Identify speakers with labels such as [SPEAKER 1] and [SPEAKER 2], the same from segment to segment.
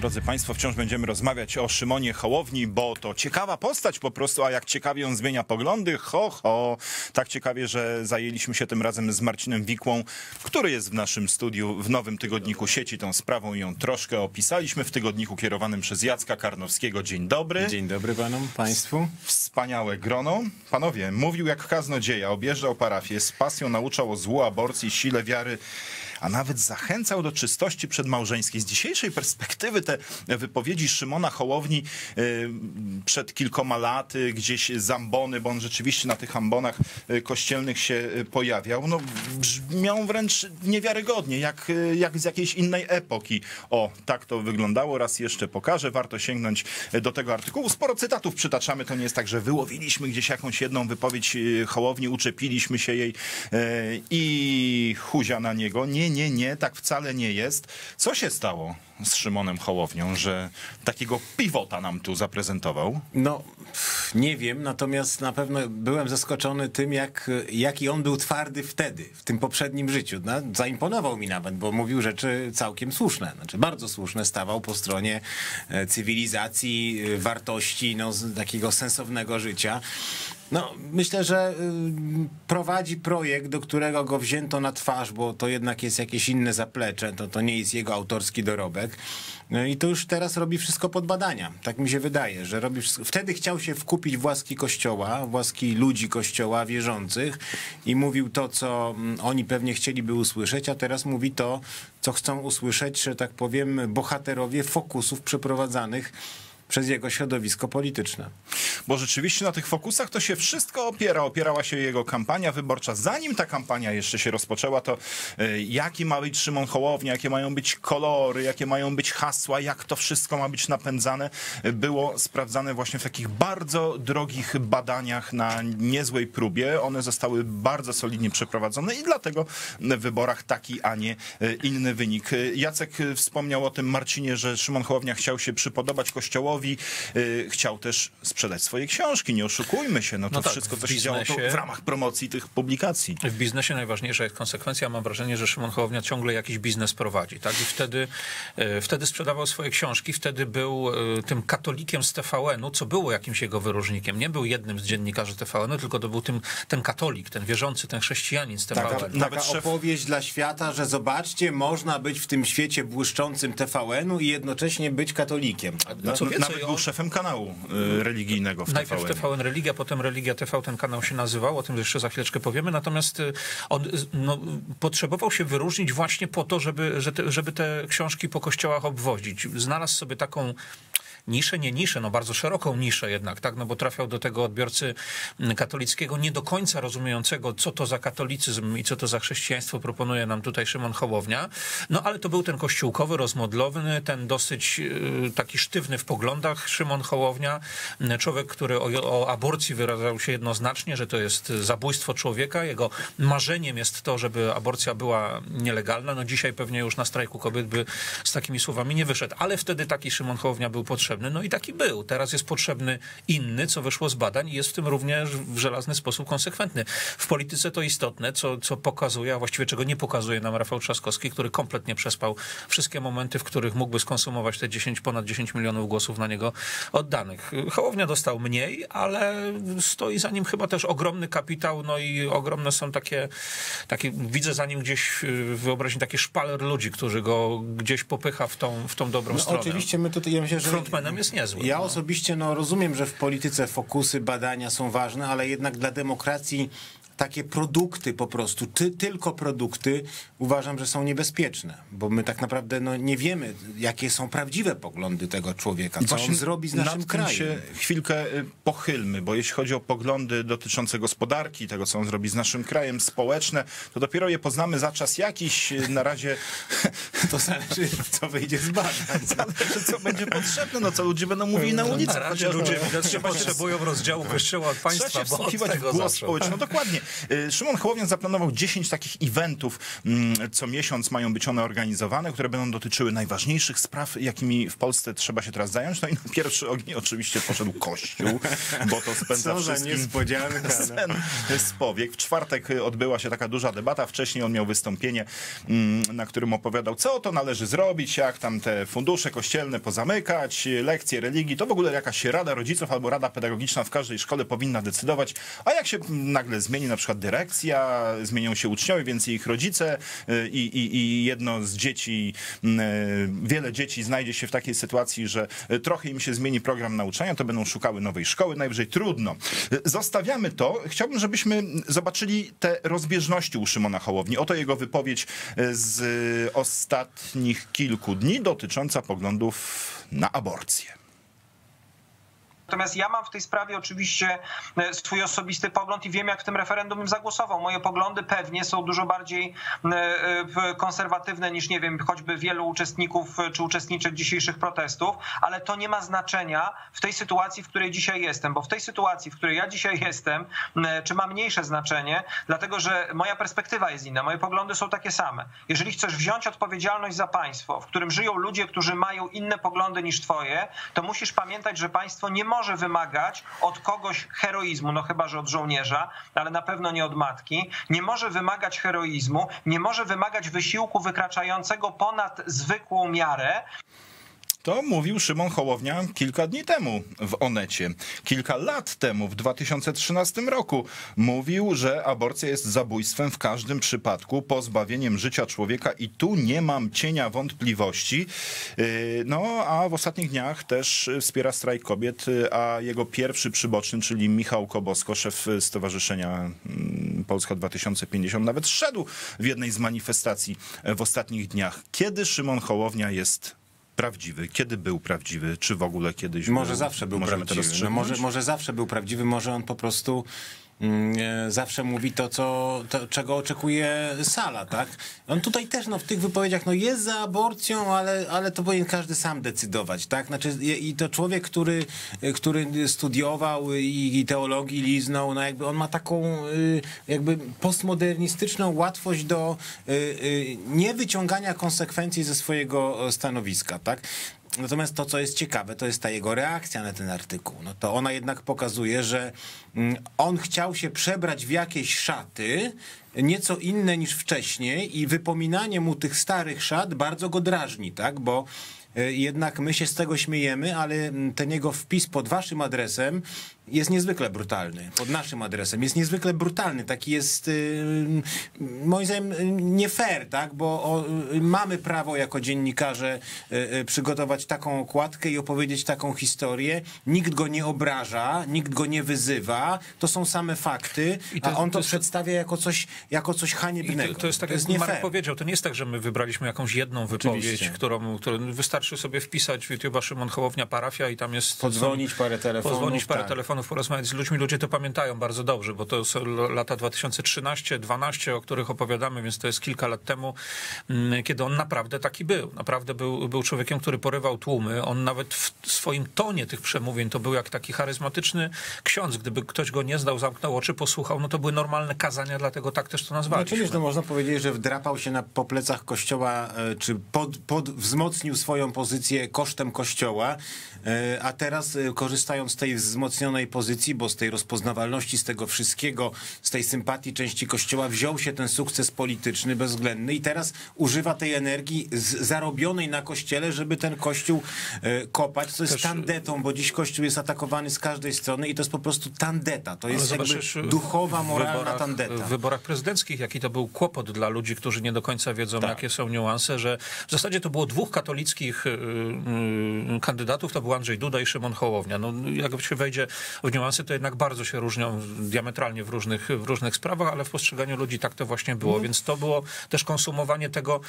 [SPEAKER 1] Drodzy Państwo, wciąż będziemy rozmawiać o Szymonie Hołowni, bo to ciekawa postać po prostu, a jak ciekawie on zmienia poglądy, tak ciekawie, że zajęliśmy się tym razem z Marcinem Wikłą, który jest w naszym studiu w nowym tygodniku Sieci tą sprawą i ją troszkę opisaliśmy w tygodniku kierowanym przez Jacka Karnowskiego. Dzień dobry.
[SPEAKER 2] Dzień dobry panom, państwu.
[SPEAKER 1] Wspaniałe grono. Panowie, mówił jak kaznodzieja, objeżdżał parafię, z pasją nauczał o złu aborcji, sile wiary, a nawet zachęcał do czystości przedmałżeńskiej. Z dzisiejszej perspektywy te wypowiedzi Szymona Hołowni przed kilkoma laty, gdzieś z ambony, bo on rzeczywiście na tych ambonach kościelnych się pojawiał, no brzmiał wręcz niewiarygodnie, jak z jakiejś innej epoki. O, tak to wyglądało. Raz jeszcze pokażę. Warto sięgnąć do tego artykułu. Sporo cytatów przytaczamy. To nie jest tak, że wyłowiliśmy gdzieś jakąś jedną wypowiedź Hołowni, uczepiliśmy się jej i huzia na niego. Nie, tak wcale nie jest. Co się stało z Szymonem Hołownią, że takiego pivota nam tu zaprezentował?
[SPEAKER 2] No, nie wiem, natomiast na pewno byłem zaskoczony tym, jaki on był twardy wtedy, w tym poprzednim życiu. No, zaimponował mi nawet, bo mówił rzeczy całkiem słuszne, znaczy bardzo słuszne, stawał po stronie cywilizacji, wartości, no, takiego sensownego życia. No, myślę, że prowadzi projekt, do którego go wzięto na twarz, bo to jednak jest jakieś inne zaplecze, to nie jest jego autorski dorobek. No i to już teraz robi wszystko pod badania. Tak mi się wydaje, że robi wszystko. Wtedy chciał się wkupić w łaski Kościoła, w łaski ludzi Kościoła, wierzących i mówił to, co oni pewnie chcieliby usłyszeć, a teraz mówi to, co chcą usłyszeć, że tak powiem, bohaterowie fokusów przeprowadzanych przez jego środowisko polityczne.
[SPEAKER 1] Bo rzeczywiście na tych fokusach to się wszystko opierała się jego kampania wyborcza. Zanim ta kampania jeszcze się rozpoczęła, to jaki ma być Szymon Hołownia, jakie mają być kolory, jakie mają być hasła, jak to wszystko ma być napędzane, było sprawdzane właśnie w takich bardzo drogich badaniach na niezłej próbie. One zostały bardzo solidnie przeprowadzone i dlatego w wyborach taki, a nie inny wynik. Jacek wspomniał o tym, Marcinie, że Szymon Hołownia chciał się przypodobać Kościołowi, chciał też sprzedać swoje książki, nie oszukujmy się, no to tak, wszystko, co się działo to w ramach promocji tych publikacji.
[SPEAKER 3] W biznesie najważniejsza jest konsekwencja. Mam wrażenie, że Szymon Hołownia ciągle jakiś biznes prowadzi, tak? I wtedy sprzedawał swoje książki, wtedy był tym katolikiem z TVN-u, co było jakimś jego wyróżnikiem. Nie był jednym z dziennikarzy TVN-u, tylko to był ten katolik, ten wierzący, ten chrześcijanin z TVN-u.
[SPEAKER 2] Taka opowieść dla świata, że zobaczcie, można być w tym świecie błyszczącym TVN-u i jednocześnie być katolikiem.
[SPEAKER 1] Nawet był szefem kanału religijnego w
[SPEAKER 3] Najpierw TVN Religia, potem Religia TV, ten kanał się nazywał, o tym jeszcze za chwileczkę powiemy, natomiast on potrzebował się wyróżnić właśnie po to, żeby te książki po kościołach obwozić. Znalazł sobie taką niszę, nie niszę, no bardzo szeroką niszę jednak, tak, no bo trafiał do tego odbiorcy katolickiego, nie do końca rozumiejącego, co to za katolicyzm i co to za chrześcijaństwo proponuje nam tutaj Szymon Hołownia, no ale to był ten kościółkowy, rozmodlowny, ten dosyć taki sztywny w poglądach Szymon Hołownia, człowiek, który o aborcji wyrażał się jednoznacznie, że to jest zabójstwo człowieka, jego marzeniem jest to, żeby aborcja była nielegalna, no dzisiaj pewnie już na strajku kobiet by z takimi słowami nie wyszedł, ale wtedy taki Szymon Hołownia był potrzebny. No i taki był. Teraz jest potrzebny inny, co wyszło z badań i jest w tym również w żelazny sposób konsekwentny. W polityce to istotne, co pokazuje, a właściwie czego nie pokazuje nam Rafał Trzaskowski, który kompletnie przespał wszystkie momenty, w których mógłby skonsumować te ponad 10 milionów głosów na niego oddanych. Hołownia dostał mniej, ale stoi za nim chyba też ogromny kapitał, no i ogromne są takie widzę za nim gdzieś w wyobraźni taki szpaler ludzi, którzy go gdzieś popycha w tą dobrą stronę.
[SPEAKER 2] Oczywiście my tutaj, ja myślę, że
[SPEAKER 3] jest niezły.
[SPEAKER 2] Ja osobiście rozumiem, że w polityce fokusy, badania są ważne, ale jednak dla demokracji takie produkty po prostu, tylko produkty uważam, że są niebezpieczne, bo my tak naprawdę nie wiemy, jakie są prawdziwe poglądy tego człowieka, co on zrobi z naszym krajem.
[SPEAKER 1] Nad tym się chwilkę pochylmy, bo jeśli chodzi o poglądy dotyczące gospodarki, tego, co on zrobi z naszym krajem, społeczne, to dopiero je poznamy za czas jakiś, na razie
[SPEAKER 2] to zależy, co wyjdzie z badań.
[SPEAKER 1] Zależy, co będzie potrzebne, no co ludzie będą mówili na ulicy.
[SPEAKER 3] Na razie ludzie potrzebują rozdziału Kościoła od państwa,
[SPEAKER 1] trzeba się wsłuchiwać w głos społeczny. No dokładnie. Szymon Hołownia zaplanował 10 takich eventów, co miesiąc mają być one organizowane, które będą dotyczyły najważniejszych spraw, jakimi w Polsce trzeba się teraz zająć. No i na pierwszy ogień oczywiście poszedł Kościół, bo to spędza
[SPEAKER 2] Co za
[SPEAKER 1] wszystkim
[SPEAKER 2] niespodzianka.
[SPEAKER 1] z powiek. W czwartek odbyła się taka duża debata. Wcześniej on miał wystąpienie, na którym opowiadał, co to należy zrobić, jak tam te fundusze kościelne pozamykać, lekcje religii. To w ogóle jakaś rada rodziców albo rada pedagogiczna w każdej szkole powinna decydować. A jak się nagle zmieni na przykład dyrekcja, zmienią się uczniowie, więc ich rodzice i jedno z dzieci, wiele dzieci znajdzie się w takiej sytuacji, że trochę im się zmieni program nauczania, to będą szukały nowej szkoły, najwyżej trudno. Zostawiamy to. Chciałbym, żebyśmy zobaczyli te rozbieżności u Szymona Hołowni. Oto jego wypowiedź z ostatnich kilku dni dotycząca poglądów na aborcję.
[SPEAKER 4] Natomiast ja mam w tej sprawie oczywiście swój osobisty pogląd i wiem, jak w tym referendum bym zagłosował. Moje poglądy pewnie są dużo bardziej konserwatywne niż, nie wiem, choćby wielu uczestników czy uczestniczek dzisiejszych protestów, ale to nie ma znaczenia w tej sytuacji, w której dzisiaj jestem, bo w tej sytuacji, w której ja dzisiaj jestem, czy ma mniejsze znaczenie, dlatego że moja perspektywa jest inna, moje poglądy są takie same. Jeżeli chcesz wziąć odpowiedzialność za państwo, w którym żyją ludzie, którzy mają inne poglądy niż twoje, to musisz pamiętać, że państwo nie może wymagać od kogoś heroizmu, no chyba że od żołnierza, ale na pewno nie od matki, nie może wymagać heroizmu, nie może wymagać wysiłku wykraczającego ponad zwykłą miarę.
[SPEAKER 1] To mówił Szymon Hołownia kilka dni temu w Onecie. Kilka lat temu, w 2013 roku, mówił, że aborcja jest zabójstwem w każdym przypadku, pozbawieniem życia człowieka i tu nie mam cienia wątpliwości. No, a w ostatnich dniach też wspiera strajk kobiet, a jego pierwszy przyboczny, czyli Michał Kobosko, szef Stowarzyszenia Polska 2050, nawet szedł w jednej z manifestacji w ostatnich dniach. Kiedy Szymon Hołownia jest prawdziwy? Kiedy był prawdziwy? Czy w ogóle kiedyś był?
[SPEAKER 2] Może zawsze był prawdziwy. No może zawsze był prawdziwy, może on po prostu zawsze mówi to, czego oczekuje sala, tak? On tutaj też w tych wypowiedziach jest za aborcją, ale to powinien każdy sam decydować, tak? Znaczy, i to człowiek, który studiował i teologii liznął, jakby on ma taką jakby postmodernistyczną łatwość do niewyciągania konsekwencji ze swojego stanowiska, tak? Natomiast to, co jest ciekawe, to jest ta jego reakcja na ten artykuł. No to ona jednak pokazuje, że on chciał się przebrać w jakieś szaty, nieco inne niż wcześniej i wypominanie mu tych starych szat bardzo go drażni, tak? Bo jednak my się z tego śmiejemy, ale ten jego wpis pod waszym adresem jest niezwykle brutalny. Pod naszym adresem jest niezwykle brutalny. Taki jest moim zdaniem nie fair, tak? Bo mamy prawo jako dziennikarze przygotować taką okładkę i opowiedzieć taką historię. Nikt go nie obraża, nikt go nie wyzywa. To są same fakty, a on to przedstawia jako coś haniebnego.
[SPEAKER 3] To jest tak, jak Marek powiedział, to nie jest tak, że my wybraliśmy jakąś jedną wypowiedź, którą wystarczy sobie wpisać w YouTube'a Szymon Hołownia parafia i tam jest...
[SPEAKER 2] Podzwonić parę
[SPEAKER 3] telefonów, porozmawiać z ludźmi. Ludzie to pamiętają bardzo dobrze, bo to są lata 2013-2012, o których opowiadamy, więc to jest kilka lat temu, kiedy on naprawdę taki był. Naprawdę był człowiekiem, który porywał tłumy. On nawet w swoim tonie tych przemówień to był jak taki charyzmatyczny ksiądz. Gdyby ktoś go nie znał, zamknął oczy, posłuchał, no to były normalne kazania, dlatego tak też to nazwaliśmy.
[SPEAKER 2] Oczywiście, można powiedzieć, że wdrapał się po plecach Kościoła, czy wzmocnił swoją pozycję kosztem Kościoła, a teraz korzystając z tej wzmocnionej pozycji, bo z tej rozpoznawalności, z tego wszystkiego, z tej sympatii części Kościoła wziął się ten sukces polityczny bezwzględny i teraz używa tej energii zarobionej na Kościele, żeby ten Kościół kopać, co jest tandetą, bo dziś Kościół jest atakowany z każdej strony i to jest po prostu tandeta. To jest jakby duchowa, moralna tandeta.
[SPEAKER 3] W wyborach prezydenckich, jaki to był kłopot dla ludzi, którzy nie do końca wiedzą, jakie są niuanse, że w zasadzie to było dwóch katolickich kandydatów, to był Andrzej Duda i Szymon Hołownia. No, jak się wejdzie w niuansy, to jednak bardzo się różnią diametralnie w różnych sprawach, ale w postrzeganiu ludzi tak to właśnie było. Więc to było też konsumowanie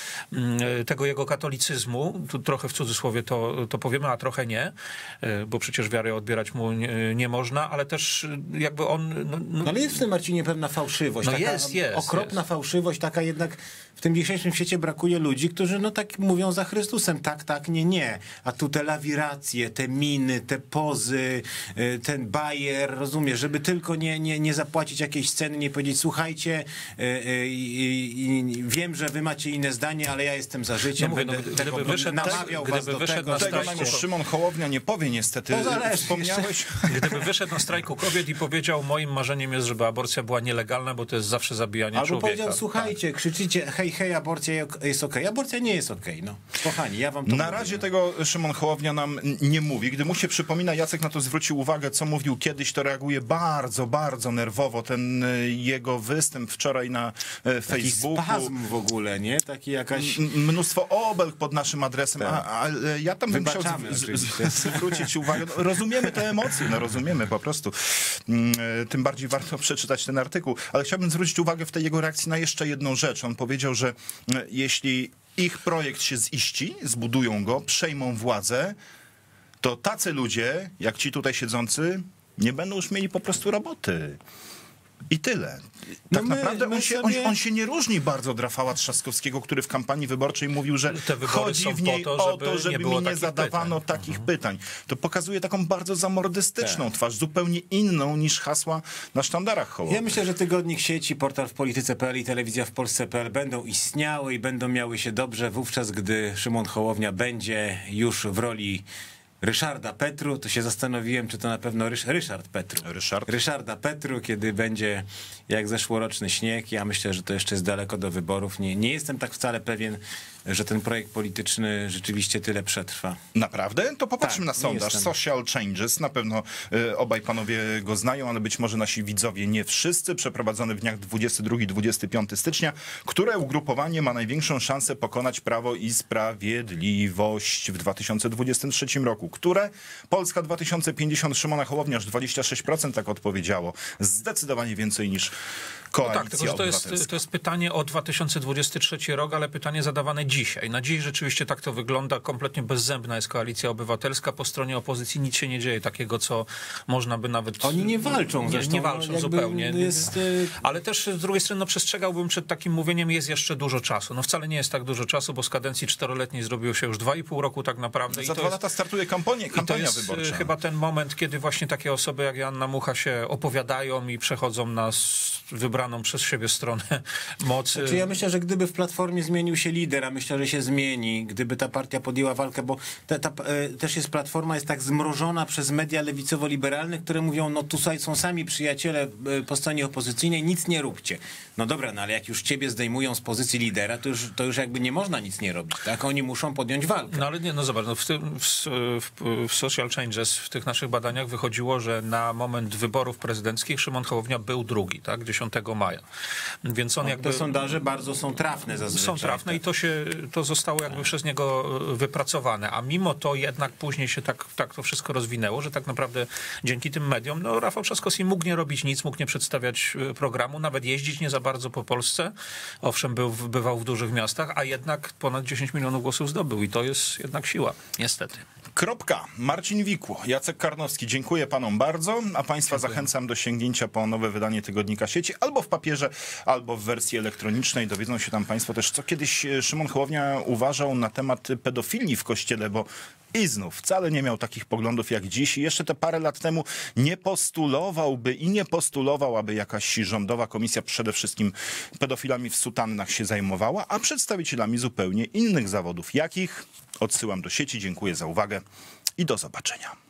[SPEAKER 3] tego jego katolicyzmu. Tu trochę w cudzysłowie to powiemy, a trochę nie, bo przecież wiarę odbierać mu nie można, ale też jakby on...
[SPEAKER 2] ale jest w tym, Marcinie, pewna fałszywość. Okropna fałszywość, taka jednak w tym dzisiejszym świecie brakuje ludzi, którzy tak mówią za Chrystusem. Tak, nie. A tu te lawiracje, te miny, te pozy, ten bajer, rozumiesz, żeby tylko nie zapłacić jakiejś ceny, nie powiedzieć, słuchajcie, wiem, że wy macie inne zdanie, ale ja jestem za życiem, będę namawiał was do tego.
[SPEAKER 1] Tego nam już Szymon Hołownia nie powie niestety. Wspomniałeś?
[SPEAKER 3] Gdyby wyszedł na strajku kobiet i powiedział, moim marzeniem jest, żeby aborcja była nielegalna, bo to jest zawsze zabijanie człowieka.
[SPEAKER 2] Albo powiedział, słuchajcie, krzyczycie, hej, aborcja jest okej. Aborcja nie jest okej, no. Kochani, ja wam to
[SPEAKER 1] Na
[SPEAKER 2] mówię.
[SPEAKER 1] razie tego Szymon Hołownia nam nie mówi. Gdy mu się przypomina, Jacek na to zwrócił uwagę, co mówił kiedyś, to reaguje bardzo, bardzo nerwowo. Ten jego występ wczoraj na Facebooku.
[SPEAKER 2] Spazm w ogóle, nie? Taki jakaś...
[SPEAKER 1] Mnóstwo obelg pod naszym adresem, ale ja tam bym chciał zwrócić uwagę. No, rozumiemy te emocje, rozumiemy po prostu. Tym bardziej warto przeczytać ten artykuł. Ale chciałbym zwrócić uwagę w tej jego reakcji na jeszcze jedną rzecz. On powiedział, że jeśli ich projekt się ziści, zbudują go, przejmą władzę, to tacy ludzie, jak ci tutaj siedzący, nie będą już mieli po prostu roboty. I tyle. Tak naprawdę on się nie różni bardzo od Rafała Trzaskowskiego, który w kampanii wyborczej mówił, że chodzi w niej o to, żeby mi nie zadawano takich pytań. To pokazuje taką bardzo zamordystyczną twarz, zupełnie inną niż hasła na sztandarach Hołowni.
[SPEAKER 2] Ja myślę, że tygodnik sieci, portal w polityce.pl i telewizja w Polsce.pl będą istniały i będą miały się dobrze wówczas, gdy Szymon Hołownia będzie już w roli Ryszarda Petru, to się zastanowiłem, czy to na pewno Ryszard Petru. Ryszarda Petru, kiedy będzie jak zeszłoroczny śnieg. Ja myślę, że to jeszcze jest daleko do wyborów. Nie jestem tak wcale pewien, że ten projekt polityczny rzeczywiście tyle przetrwa.
[SPEAKER 1] Naprawdę? To popatrzmy
[SPEAKER 2] Tak,
[SPEAKER 1] na sondaż Social Changes. Na pewno obaj panowie go znają, ale być może nasi widzowie nie wszyscy. Przeprowadzony w dniach 22-25 stycznia. Które ugrupowanie ma największą szansę pokonać Prawo i Sprawiedliwość w 2023 roku? Które? Polska 2050 Szymona Hołownia, aż 26% tak odpowiedziało. Zdecydowanie więcej niż Koalicja
[SPEAKER 3] tak, tylko że to jest pytanie o 2023 rok, ale pytanie zadawane dzisiaj. Na dziś rzeczywiście tak to wygląda. Kompletnie bezzębna jest Koalicja Obywatelska. Po stronie opozycji nic się nie dzieje takiego, co można by nawet...
[SPEAKER 2] Oni nie walczą zresztą.
[SPEAKER 3] Nie walczą zupełnie. Ale też z drugiej strony przestrzegałbym przed takim mówieniem, jest jeszcze dużo czasu. Wcale nie jest tak dużo czasu, bo z kadencji 4-letniej zrobiło się już 2,5 roku tak naprawdę.
[SPEAKER 1] Za 2 lata startuje kampania wyborcza.
[SPEAKER 3] Chyba ten moment, kiedy właśnie takie osoby jak Joanna Mucha się opowiadają i przechodzą na wybraną przez siebie stronę mocy.
[SPEAKER 2] Ja myślę, że gdyby w Platformie zmienił się lider, a myślę, że się zmieni, gdyby ta partia podjęła walkę, bo też jest Platforma, jest tak zmrożona przez media lewicowo-liberalne, które mówią, no tutaj są sami przyjaciele po stronie opozycyjnej, nic nie róbcie. No dobra, ale jak już ciebie zdejmują z pozycji lidera, to już jakby nie można nic nie robić, tak? Oni muszą podjąć walkę.
[SPEAKER 3] No ale nie, zobacz, w Social Changes, w tych naszych badaniach wychodziło, że na moment wyborów prezydenckich Szymon Hołownia był drugi, tak? 10 maja. Więc on jakby...
[SPEAKER 2] Te sondaże bardzo są trafne zazwyczaj.
[SPEAKER 3] Są trafne i to zostało jakby przez niego wypracowane. A mimo to jednak później się tak to wszystko rozwinęło, że tak naprawdę dzięki tym mediom, Rafał Trzaskowski mógł nie robić nic, mógł nie przedstawiać programu, nawet jeździć nie za bardzo po Polsce. Owszem, bywał w dużych miastach, a jednak ponad 10 milionów głosów zdobył i to jest jednak siła, niestety.
[SPEAKER 1] Marcin Wikło, Jacek Karnowski, dziękuję panom bardzo, a państwa zachęcam do sięgnięcia po nowe wydanie Tygodnika Sieci, albo w papierze, albo w wersji elektronicznej. Dowiedzą się tam państwo też, co kiedyś Szymon Hołownia uważał na temat pedofilii w Kościele, bo i znów wcale nie miał takich poglądów jak dziś i jeszcze te parę lat temu nie postulował, aby jakaś rządowa komisja przede wszystkim pedofilami w sutannach się zajmowała, a przedstawicielami zupełnie innych zawodów. Jakich? Odsyłam do sieci. Dziękuję za uwagę i do zobaczenia.